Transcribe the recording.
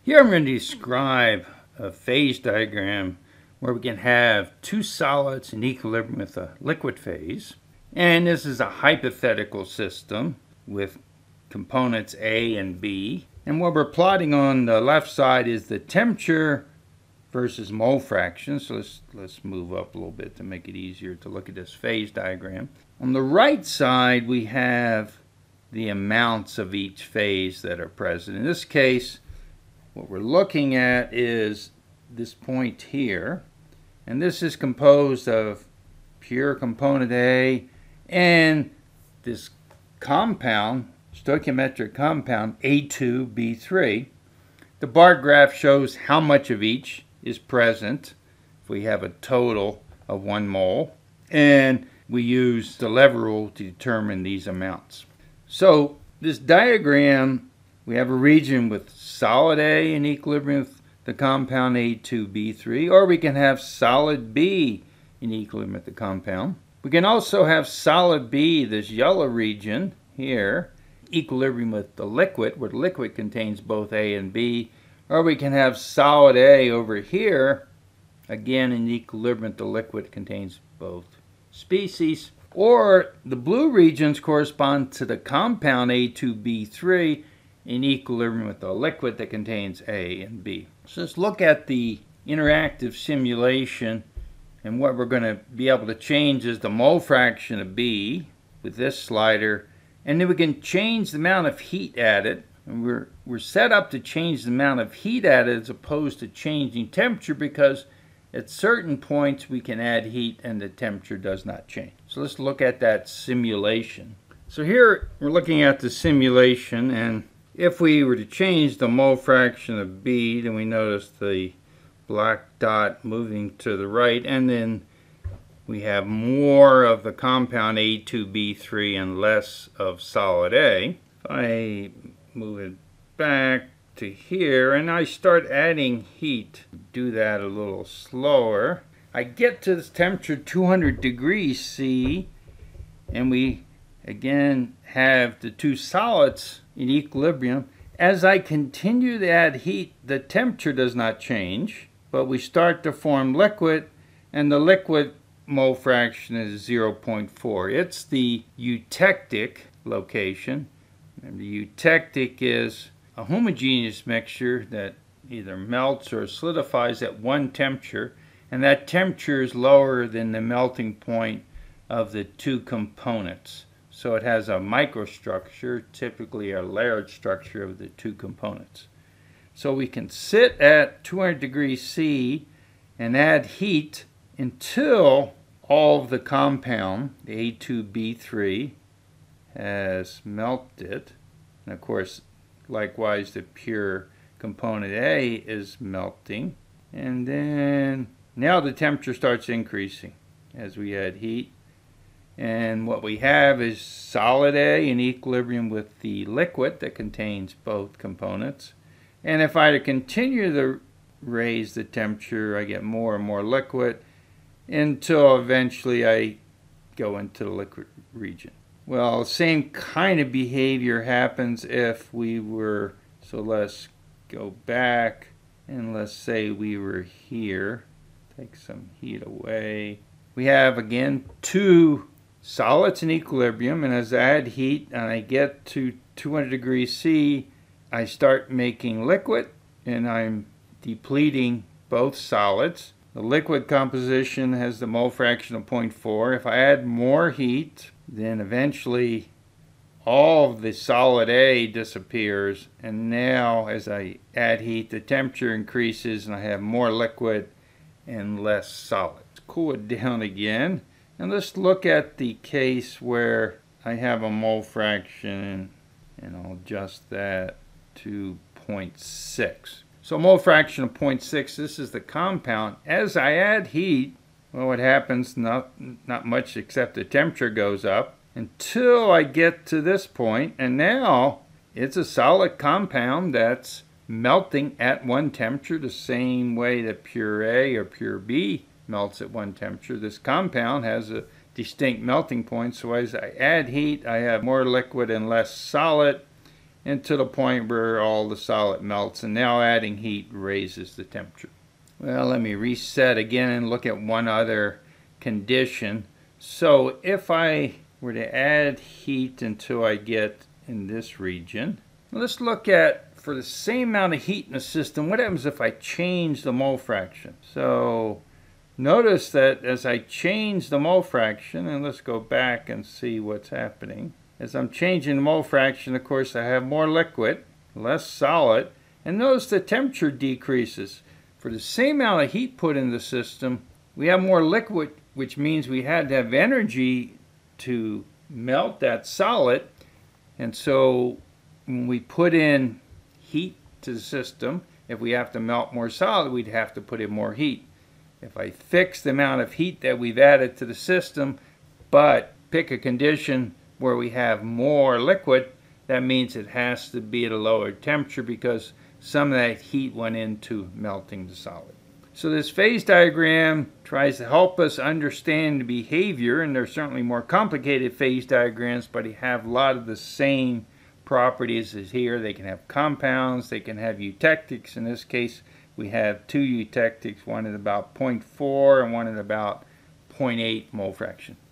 Here I'm going to describe a phase diagram where we can have two solids in equilibrium with a liquid phase. And this is a hypothetical system with components A and B. And what we're plotting on the left side is the temperature versus mole fraction. So let's move up a little bit to make it easier to look at this phase diagram. On the right side we have the amounts of each phase that are present. In this case, what we're looking at is this point here, and this is composed of pure component A and this compound, stoichiometric compound A2B3. The bar graph shows how much of each is present if we have a total of 1 mole, and we use the lever rule to determine these amounts. So this diagram, we have a region with solid A in equilibrium with the compound A2B3, or we can have solid B in equilibrium with the compound. We can also have solid B, this yellow region here, equilibrium with the liquid, where the liquid contains both A and B, or we can have solid A over here, again in equilibrium with the liquid contains both species. Or the blue regions correspond to the compound A2B3 in equilibrium with the liquid that contains A and B. So let's look at the interactive simulation, and what we're going to be able to change is the mole fraction of B with this slider, and then we can change the amount of heat added. And we're set up to change the amount of heat added as opposed to changing temperature, because at certain points we can add heat and the temperature does not change. So let's look at that simulation. So here we're looking at the simulation, and if we were to change the mole fraction of B, then we notice the black dot moving to the right, and then we have more of the compound A2B3 and less of solid A. If I move it back to here and I start adding heat, do that a little slower, I get to this temperature 200 degrees C, and we again have the two solids in equilibrium. As I continue to add heat, the temperature does not change, but we start to form liquid, and the liquid mole fraction is 0.4. It's the eutectic location, and the eutectic is a homogeneous mixture that either melts or solidifies at one temperature, and that temperature is lower than the melting point of the two components. So it has a microstructure, typically a layered structure of the two components. So we can sit at 200 degrees C and add heat until all of the compound, the A2B3, has melted. And of course, likewise, the pure component A is melting. And then now the temperature starts increasing as we add heat. And what we have is solid A in equilibrium with the liquid that contains both components. And if I continue to raise the temperature, I get more and more liquid until eventually I go into the liquid region. Well, the same kind of behavior happens if we were, so let's go back and let's say we were here. Take some heat away. We have again two solids in equilibrium, and as I add heat and I get to 200 degrees C, I start making liquid, and I'm depleting both solids. The liquid composition has the mole fraction of 0.4. If I add more heat, then eventually all of the solid A disappears, and now as I add heat, the temperature increases and I have more liquid and less solid. Let's cool it down again, and let's look at the case where I have a mole fraction, and I'll adjust that to 0.6. So mole fraction of 0.6, this is the compound. As I add heat, well, what happens? Not much, except the temperature goes up until I get to this point, and now it's a solid compound that's melting at one temperature, the same way that pure A or pure B melts at one temperature. This compound has a distinct melting point, so as I add heat, I have more liquid and less solid, and to the point where all the solid melts, and now adding heat raises the temperature. Well, let me reset again and look at one other condition. So if I were to add heat until I get in this region, let's look at, for the same amount of heat in the system, what happens if I change the mole fraction? So notice that as I change the mole fraction, and let's go back and see what's happening. As I'm changing the mole fraction, of course, I have more liquid, less solid, and notice the temperature decreases. For the same amount of heat put in the system, we have more liquid, which means we had to have energy to melt that solid. And so when we put in heat to the system, if we have to melt more solid, we'd have to put in more heat. If I fix the amount of heat that we've added to the system, but pick a condition where we have more liquid, that means it has to be at a lower temperature because some of that heat went into melting the solid. So this phase diagram tries to help us understand the behavior, and there's certainly more complicated phase diagrams, but they have a lot of the same properties as here. They can have compounds, they can have eutectics. In this case, we have two eutectics, one at about 0.4 and one at about 0.8 mole fraction.